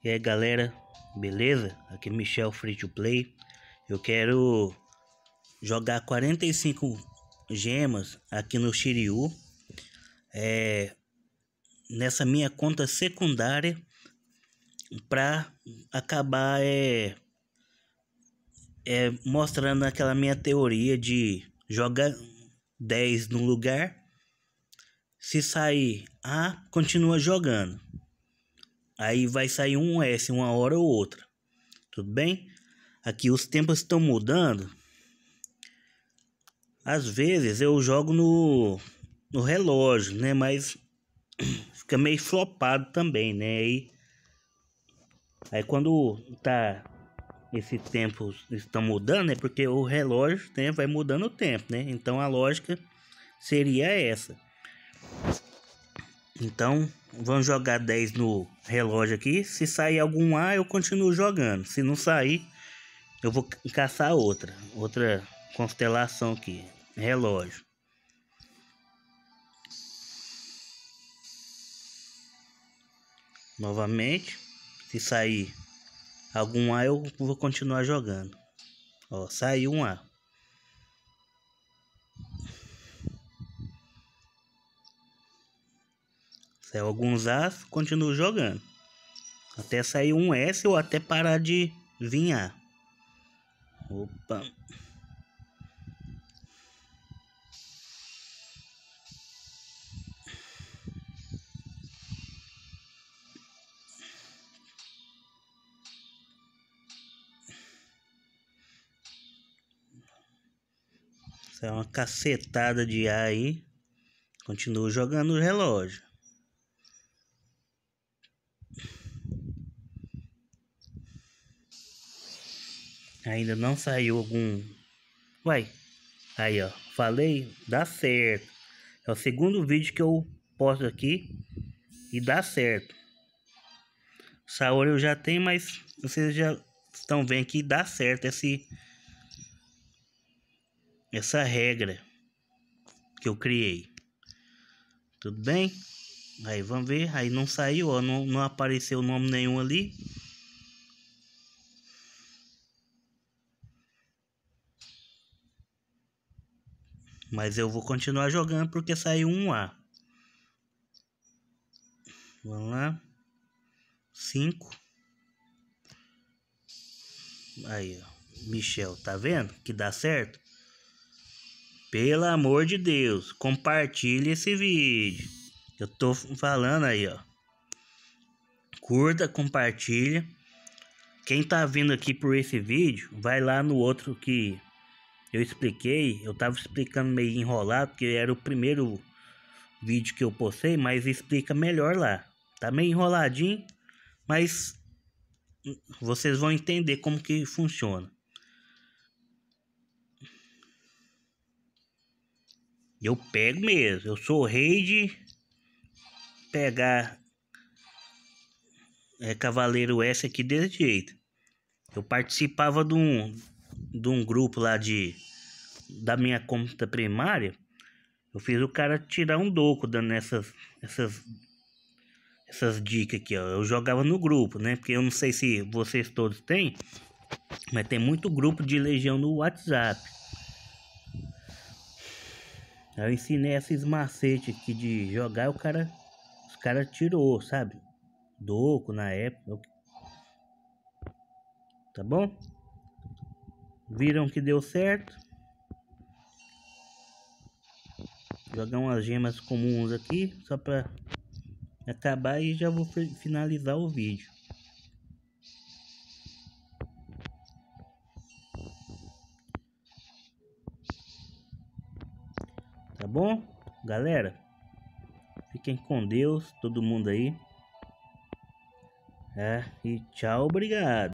E aí galera, beleza? Aqui é Michel Free to Play. Eu quero jogar 45 gemas aqui no Shiryu, nessa minha conta secundária, para acabar mostrando aquela minha teoria de jogar 10 no lugar. Se sair A, continua jogando. Aí vai sair um S uma hora ou outra. Tudo bem? Aqui os tempos estão mudando. Às vezes eu jogo no relógio, né? Mas fica meio flopado também, né? Aí quando tá esse tempo estão mudando, é porque o relógio, né, vai mudando o tempo, né? Então a lógica seria essa. Então vamos jogar 10 no relógio aqui. Se sair algum A, eu continuo jogando. Se não sair, eu vou caçar outra constelação aqui, relógio. Novamente, se sair algum A, eu vou continuar jogando. Ó, saiu um A. Saiu alguns A's, continuo jogando até sair um S ou até parar de vir A. Opa. Saiu uma cacetada de A aí. Continuo jogando o relógio. Ainda não saiu algum. Uai. Aí, ó. Falei, dá certo. É o segundo vídeo que eu posto aqui e dá certo. Saori eu já tenho, mas vocês já estão vendo que dá certo essa regra que eu criei. Tudo bem? Aí vamos ver. Aí não saiu, ó. Não apareceu nome nenhum ali. Mas eu vou continuar jogando porque saiu um A. Vamos lá. 5. Aí, ó. Michel, tá vendo que dá certo? Pelo amor de Deus, compartilhe esse vídeo. Eu tô falando aí, ó. Curta, compartilha. Quem tá vindo aqui por esse vídeo, vai lá no outro que eu expliquei. Eu tava explicando meio enrolado, porque era o primeiro vídeo que eu postei, mas explica melhor lá. Tá meio enroladinho, mas vocês vão entender como que funciona. Eu pego mesmo. Eu sou o rei de pegar Cavaleiro S aqui desse jeito. Eu participava de um grupo lá da minha conta primária. Eu fiz o cara tirar um doco dando essas dicas aqui, ó. Eu jogava no grupo, né? Porque eu não sei se vocês todos têm, mas tem muito grupo de Legião no WhatsApp. Eu ensinei esses macetes aqui de jogar, os cara tirou, sabe? Doco na época. Tá bom? Viram que deu certo? Jogar umas gemas comuns aqui, só pra acabar, e já vou finalizar o vídeo. Tá bom? Galera, fiquem com Deus, todo mundo aí. E tchau, obrigado.